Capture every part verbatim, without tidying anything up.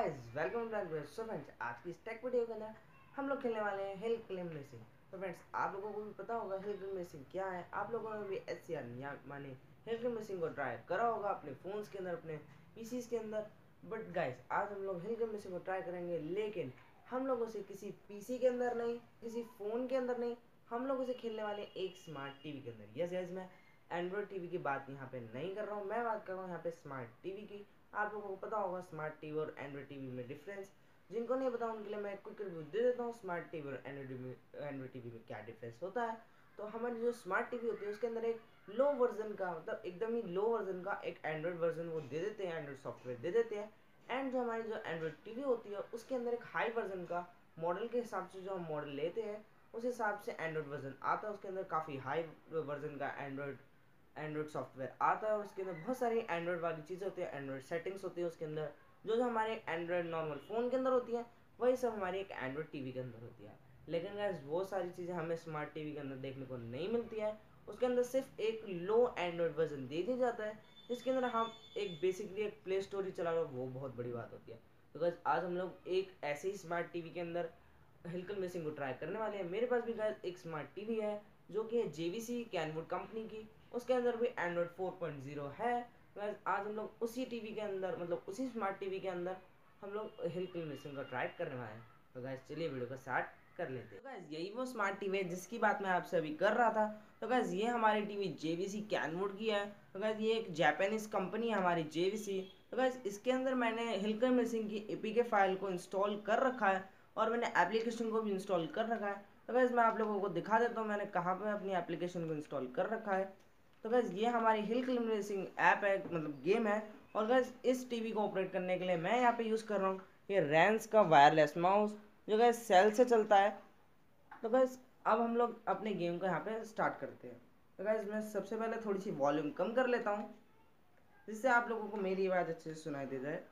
Guys welcome back. So friends, आज की इस टेक वीडियो के अंदर हम लोग खेलने वाले हैं हिल क्लाइंब रेसिंग। तो फ्रेंड्स, आप लोगों को भी पता होगा हिल क्लाइंब रेसिंग क्या है। आप लोगों ने भी एस सी आर या माने हिल क्लाइंब रेसिंग को ट्राई करा होगा अपने फ़ोन्स के अंदर, अपने पीसीज के अंदर। बट गाइस, आज हम लोग हिल क्लाइंब रेसिंग को ट्राई करेंगे, लेकिन हम लोगों से किसी पीसी के अंदर नहीं, किसी फ़ोन के अंदर नहीं, हम लोग उसे खेलने वाले एक स्मार्ट टीवी के अंदर। यस यस मैं एंड्रॉयड टीवी की बात यहाँ पे नहीं कर रहा हूँ, मैं बात कर रहा हूँ यहाँ पे स्मार्ट टीवी की। आप लोगों को पता होगा स्मार्ट टीवी और एंड्रॉयड टीवी में डिफरेंस। जिनको नहीं पता उनके लिए मैं क्विक रिव्यू दे देता हूँ स्मार्ट टीवी और एंड्रॉयड टीवी में क्या डिफरेंस होता है। तो हमारी जो स्मार्ट टीवी होती है उसके अंदर एक लो वर्जन का, मतलब एकदम ही लो वर्जन का एक एंड्रॉयड वर्जन वो दे देते हैं, एंड्रॉयड सॉफ्टवेयर दे देते हैं। एंड जो हमारी जो एंड्रॉयड टीवी होती है उसके अंदर एक हाई वर्जन का, मॉडल के हिसाब से जो हम मॉडल लेते हैं उस हिसाब से एंड्रॉयड वर्जन आता है। उसके अंदर काफ़ी हाई वर्जन का एंड्रॉयड एंड्रॉयड सॉफ्टवेयर आता है और उसके अंदर बहुत सारी एंड्रॉयड वाली चीज़ें होती है, एंड्रॉयड सेटिंग्स होती है उसके अंदर, जो जो हमारे एंड्रॉयड नॉर्मल फ़ोन के अंदर होती है वही सब हमारी एक एंड्रॉयड टीवी के अंदर होती है। लेकिन गाइस वो सारी चीज़ें हमें स्मार्ट टीवी के अंदर देखने को नहीं मिलती है। उसके अंदर सिर्फ एक लो एंड्रॉयड वर्जन दे दिया जाता है जिसके अंदर हम एक बेसिकली एक प्ले स्टोर ही चला लो, वो बहुत बड़ी बात होती है। तो गाइस आज हम लोग एक ऐसे ही स्मार्ट टीवी के अंदर हिल क्लाइंब रेसिंग को ट्राई करने वाले हैं। मेरे पास भी गाइस एक स्मार्ट टीवी है जो कि है जेवीसी कैनवुड कंपनी की, उसके अंदर भी एंड्रॉयड फोर पॉइंट ज़ीरो है। गाइस आज हम लोग उसी टीवी के अंदर, मतलब उसी स्मार्ट टीवी के अंदर हम लोग हिल क्लाइंब रेसिंग का ट्राई करने वाले हैं। तो गाइस चलिए वीडियो को स्टार्ट कर लेते हैं। तो गाइस यही वो स्मार्ट टीवी है जिसकी बात मैं आपसे अभी कर रहा था। तो गाइस ये हमारी टीवी जेवीसी कैनवुड की है। तो गाइस ये एक जापानीज कंपनी है हमारी जेवीसी। तो गाइस इसके अंदर मैंने हिल क्लाइंब रेसिंग की एपीके फाइल को इंस्टॉल कर रखा है और मैंने एप्लीकेशन को भी इंस्टॉल कर रखा है। तो गाइस मैं आप लोगों को दिखा देता हूँ मैंने कहाँ पे अपनी एप्लीकेशन को इंस्टॉल कर रखा है। तो गाइस ये हमारी हिल क्लाइंब रेसिंग ऐप है, मतलब गेम है। और गाइस इस टीवी को ऑपरेट करने के लिए मैं यहाँ पे यूज़ कर रहा हूँ ये रैंस का वायरलेस माउस, जो गाइस सेल से चलता है। तो गाइस अब हम लोग अपने गेम को यहाँ पे स्टार्ट करते हैं। तो गाइस मैं सबसे पहले थोड़ी सी वॉल्यूम कम कर लेता हूँ जिससे आप लोगों को मेरी आवाज़ अच्छे से सुनाई दे जाए।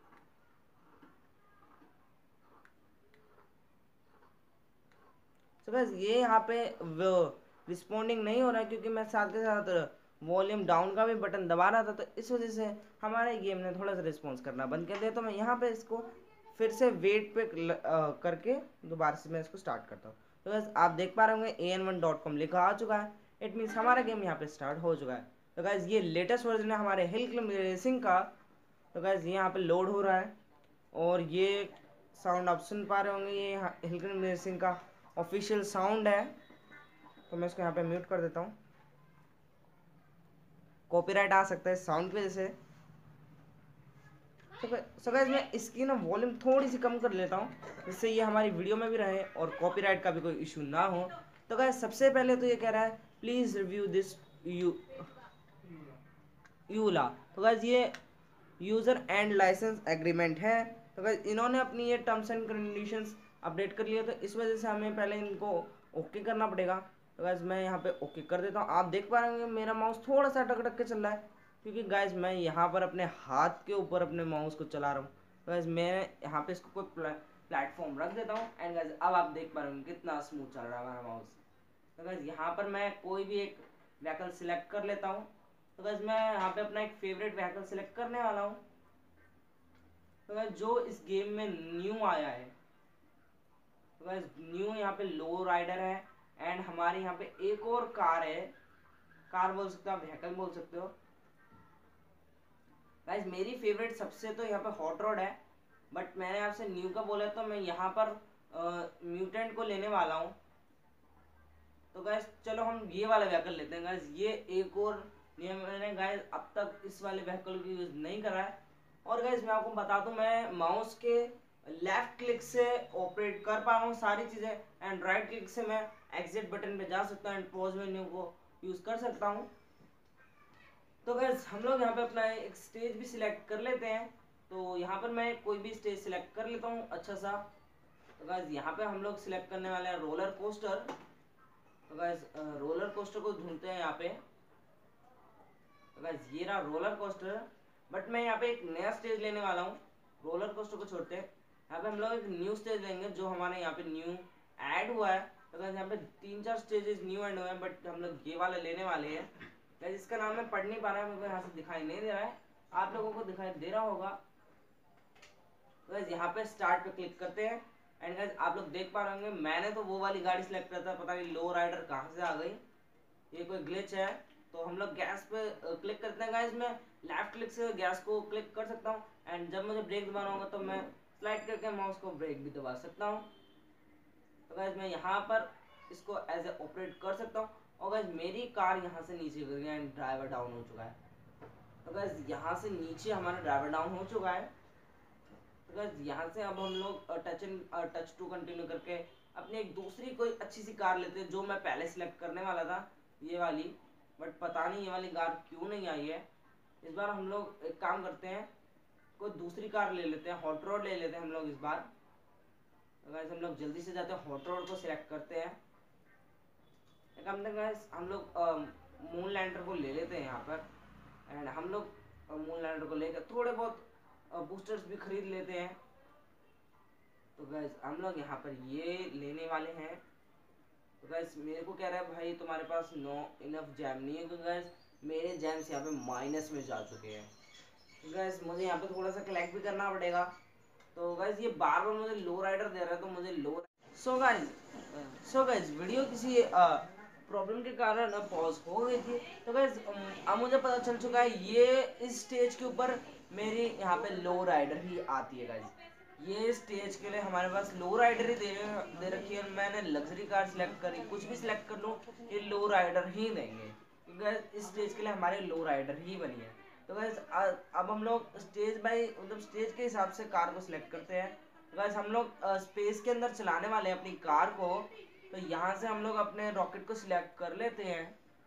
तो बस ये यहाँ पे रिस्पॉन्डिंग नहीं हो रहा है क्योंकि मैं साथ के साथ वॉल्यूम डाउन का भी बटन दबा रहा था, तो इस वजह से हमारे गेम ने थोड़ा सा रिस्पॉन्स करना बंद कर दिया। तो मैं यहाँ पे इसको फिर से वेट पे ल, आ, करके दोबारा से मैं इसको स्टार्ट करता हूँ। तो बस आप देख पा रहे होंगे A N one dot com लिखा आ चुका है। इट मीन्स हमारा गेम यहाँ पे स्टार्ट हो चुका है। तो गाइज ये लेटेस्ट वर्जन है हमारे हिल क्लाइंब रेसिंग का। तो गाइज ये यहाँ पे लोड हो रहा है और ये साउंड आप सुन पा रहे होंगे, ये हिल क्लाइंब रेसिंग का ऑफिशियल साउंड है। तो मैं इसको यहाँ पे म्यूट कर देता हूँ, कॉपीराइट आ सकता है साउंड की वजह से। सो गाइस मैं इसकी ना वॉल्यूम थोड़ी सी कम कर लेता हूँ जिससे ये हमारी वीडियो में भी रहे और कॉपीराइट का भी कोई इशू ना हो। तो गाइस सबसे पहले तो ये कह रहा है please review this you EULA. तो गाइस ये यूज़र एंड लाइसेंस एग्रीमेंट है। तो गाइस इन्होंने अपनी ये टर्म्स एंड कंडीशंस अपडेट कर लिया, तो इस वजह से हमें पहले इनको ओके करना पड़ेगा। तो गाइस मैं यहाँ पे ओके कर देता हूँ। आप देख पा रहे होंगे मेरा माउस थोड़ा सा अटक अटक के चल रहा है क्योंकि गाइस मैं यहाँ पर अपने हाथ के ऊपर अपने माउस को चला रहा हूँ। तो गाइस मैं यहाँ पे इसको कोई प्लेटफॉर्म रख देता हूँ एंड गाइस अब आप देख पा रहे होंगे कितना स्मूथ चल रहा है हमारा माउस। तो गाइस यहाँ पर मैं कोई भी एक व्हीकल सिलेक्ट कर लेता हूँ। तो गाइस मैं यहाँ पे अपना एक फेवरेट व्हीकल सिलेक्ट करने वाला हूँ। तो गाइस जो इस गेम में न्यू आया है, तो गाइस न्यू यहाँ पे लो राइडर है एंड हमारे यहाँ पे एक और कार है, कार बोल सकते हो आप, व्हीकल बोल सकते हो। गाइस मेरी फेवरेट सबसे तो यहाँ पे हॉट रॉड है, बट मैंने आपसे न्यू का बोला तो मैं यहाँ पर म्यूटेंट को लेने वाला हूँ। तो गाइस चलो हम ये वाला व्हीकल लेते हैं। गाइस ये एक और ये मैंने गाइस अब तक इस वाले व्हीकल को यूज़ नहीं करा है। और गाइस मैं आपको बता दूं मैं माउस के लेफ्ट क्लिक से ऑपरेट कर पा रहा हूँ सारी चीज़ें एंड राइट क्लिक से मैं एग्जिट बटन पे जा सकता हूँ एंड पॉज मेन्यू को यूज़ कर सकता हूँ। तो गाइस हम लोग यहाँ पे अपना एक स्टेज भी सिलेक्ट कर लेते हैं। तो यहाँ पर मैं कोई भी स्टेज सिलेक्ट कर लेता हूँ अच्छा सा। तो गाइस यहाँ पे हम लोग सिलेक्ट करने वाले हैं रोलर कोस्टर। तो गाइस रोलर कोस्टर को ढूंढते हैं यहाँ पे। तो गाइस ये रहा रोलर कोस्टर, बट मैं यहाँ पे एक नया स्टेज लेने वाला हूँ। रोलर कोस्टर को छोड़ते हैं, यहाँ पे हम लोग एक न्यू स्टेज लेंगे जो हमारे यहाँ पे न्यू ऐड हुआ है। तो गाइस यहाँ पे तीन चार स्टेजेस न्यू ऐड हुए हैं, बट हम लोग ये वाला लेने वाले हैं। गाइस इसका नाम मैं पढ़ नहीं पा रहा, मेरे को यहाँ से दिखाई नहीं दे रहा है, आप लोगों को दिखाई दे रहा होगा। तो गाइस यहाँ पे स्टार्ट पे क्लिक करते हैं एंड गाइस आप लोग देख पा रहे होंगे मैंने तो वो वाली गाड़ी सिलेक्ट करा था, पता नहीं लो राइडर कहाँ से आ गई, ये कोई ग्लिच है। तो हम लोग गैस पे क्लिक करते हैं गाइस, मैं लेफ्ट क्लिक से गैस को क्लिक कर सकता हूँ एंड जब मुझे ब्रेक दबाना होगा तो मैं स्लाइड करके माउस को ब्रेक भी दबा सकता हूँ। तो गाइस मैं यहाँ पर इसको एज ए ऑपरेट कर सकता हूँ और गाइस मेरी कार यहाँ से नीचे गिर गई एंड ड्राइवर डाउन हो चुका है। तो गाइस यहाँ से नीचे हमारा ड्राइवर डाउन हो चुका है। तो गाइस यहाँ से अब हम लोग touch and touch to continue करके अपनी एक दूसरी कोई अच्छी सी कार लेते हैं, जो मैं पहले सिलेक्ट करने वाला था ये वाली, बट पता नहीं ये वाली कार क्यों नहीं आई है। इस बार हम लोग एक काम करते हैं, कोई दूसरी कार ले लेते हैं, हॉट रॉड ले लेते हैं हम लोग इस बार। तो गाइस हम लोग जल्दी से जाते हैं हॉट रॉड को सिलेक्ट करते हैं। एक हम गाइस हम लोग मून लैंडर को ले लेते हैं यहाँ पर एंड हम लोग मून लैंडर को लेकर थोड़े बहुत बूस्टर्स भी खरीद लेते हैं। तो गाइस हम लोग यहाँ पर ये लेने वाले हैं। तो गाइस मेरे को कह रहा है भाई तुम्हारे पास नो इनफ जैम नहीं है, क्योंकि गाइस मेरे जैम्स यहाँ पे माइनस में जा चुके हैं। तो गाइस मुझे यहाँ पे थोड़ा सा कलेक्ट भी करना पड़ेगा। तो गाइस ये बार बार मुझे लो राइडर दे रहा है, तो मुझे लो so guys so guys video किसी प्रॉब्लम के कारण पॉज हो गई थी। तो गाइस अब मुझे पता चल चुका है ये इस स्टेज के ऊपर मेरी यहाँ पे लो राइडर ही आती है। गाइस ये स्टेज के लिए हमारे पास लो राइडर ही दे, दे रखी है। मैंने लग्जरी कार सिलेक्ट करी, कुछ भी सिलेक्ट कर लूँ ये लो राइडर ही देंगे, क्योंकि गाइस इस स्टेज के लिए हमारे लो राइडर ही बनी है। तो गाइस अब हम लोग स्टेज बाई मतलब स्टेज के हिसाब से कार को सिलेक्ट करते हैं। तो गाइस हम लोग स्पेस के अंदर चलाने वाले हैं अपनी कार को, तो यहाँ से हम लोग अपने रॉकेट को सिलेक्ट कर लेते हैं।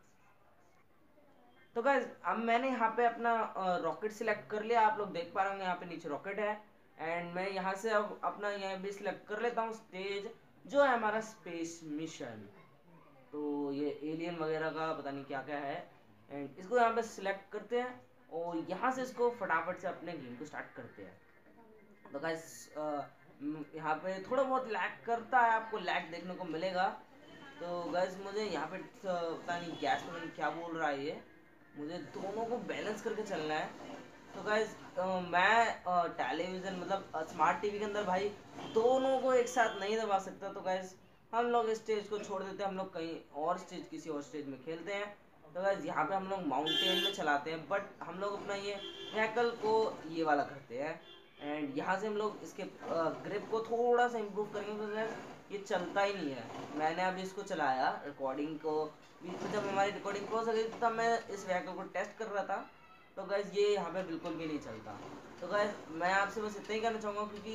तो गाइस अब मैंने यहाँ पे अपना रॉकेट सिलेक्ट कर लिया, आप लोग देख पा रहे होंगे यहाँ पे नीचे रॉकेट है एंड मैं यहाँ से अब अपना यहाँ भी सिलेक्ट कर लेता हूँ स्टेज जो है हमारा स्पेस मिशन। तो ये एलियन वगैरह का पता नहीं क्या क्या है एंड इसको यहाँ पे सिलेक्ट करते हैं और यहाँ से इसको फटाफट से अपने गेम को स्टार्ट करते हैं। तो गाइस यहाँ पे थोड़ा बहुत लैग करता है, आपको लैग देखने को मिलेगा। तो गाइस मुझे यहाँ पे पता नहीं गैस में क्या बोल रहा है, ये मुझे दोनों को बैलेंस करके चलना है। तो गाइस मैं टेलीविज़न मतलब स्मार्ट टीवी के अंदर भाई दोनों को एक साथ नहीं दबा सकता। तो गाइस हम लोग इस स्टेज को छोड़ देते हैं, हम लोग कहीं और स्टेज किसी और स्टेज में खेलते हैं। तो गाइस यहाँ पे हम लोग माउंटेन में चलाते हैं, बट हम लोग अपना ये व्हीकल को ये वाला करते हैं एंड यहाँ से हम लोग इसके ग्रिप को थोड़ा सा इम्प्रूव करेंगे, क्योंकि ये चलता ही नहीं है। मैंने अभी इसको चलाया रिकॉर्डिंग को, जब हमारी रिकॉर्डिंग क्लोज हो गई तब मैं इस व्हीकल को टेस्ट कर रहा था। तो गाइस ये यहाँ पे बिल्कुल भी नहीं चलता। तो गाइस मैं आपसे बस इतना ही कहना चाहूँगा, क्योंकि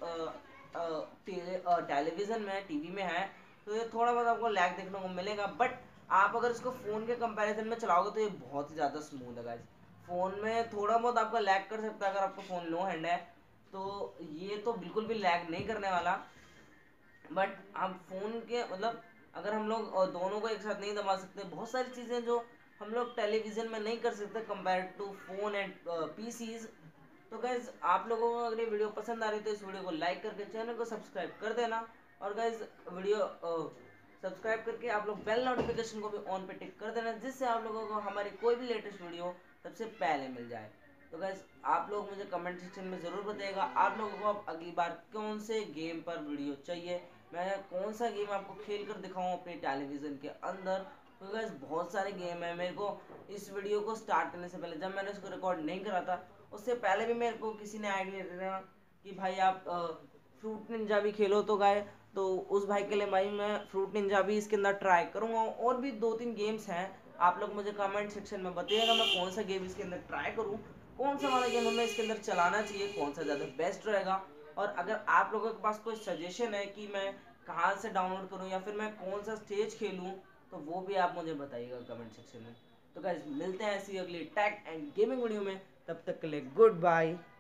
ये टेलीविज़न में टीवी में है तो ये थोड़ा बहुत आपको लैग देखने को मिलेगा, बट आप अगर इसको फ़ोन के कंपैरिजन में चलाओगे तो ये बहुत ही ज़्यादा स्मूथ है। गाइस फ़ोन में थोड़ा बहुत आपका लैग कर सकता है, अगर आपका फ़ोन लो हैंड है तो ये तो बिल्कुल भी लैग नहीं करने वाला। बट हम फ़ोन के मतलब अगर हम लोग दोनों को एक साथ नहीं दबा सकते, बहुत सारी चीज़ें जो हम लोग टेलीविज़न में नहीं कर सकते compare to phone and PCs. तो गाइज आप लोगों को अगर ये वीडियो पसंद आ रही है तो इस वीडियो को लाइक करके चैनल को सब्सक्राइब कर देना, और गाइज वीडियो सब्सक्राइब करके आप लोग बेल नोटिफिकेशन को भी ऑन पे टिक कर देना, जिससे आप लोगों को हमारी कोई भी लेटेस्ट वीडियो सबसे पहले मिल जाए। तो गाइज आप लोग मुझे कमेंट सेक्शन में ज़रूर बताइएगा आप लोगों को अब अगली बार कौन से गेम पर वीडियो चाहिए, मैं कौन सा गेम आपको खेल कर दिखाऊँ अपने टेलीविज़न के अंदर। तो गाइस बहुत सारे गेम है। मेरे को इस वीडियो को स्टार्ट करने से पहले, जब मैंने इसको रिकॉर्ड नहीं करा था उससे पहले भी मेरे को किसी ने आइडिया दिया कि भाई आप फ्रूट निंजा भी खेलो, तो गाय तो उस भाई के लिए भाई मैं फ्रूट निंजा भी इसके अंदर ट्राई करूँगा। और भी दो तीन गेम्स हैं, आप लोग मुझे कमेंट सेक्शन में बताइएगा मैं कौन सा गेम इसके अंदर ट्राई करूँ, कौन सा वाला गेम हमें इसके अंदर चलाना चाहिए, कौन सा ज़्यादा बेस्ट रहेगा। और अगर आप लोगों के पास कोई सजेशन है कि मैं कहाँ से डाउनलोड करूँ या फिर मैं कौन सा स्टेज खेलूँ, तो वो भी आप मुझे बताइएगा कमेंट सेक्शन में। तो गाइस मिलते हैं ऐसी अगली टेक एंड गेमिंग वीडियो में, तब तक के लिए गुड बाय।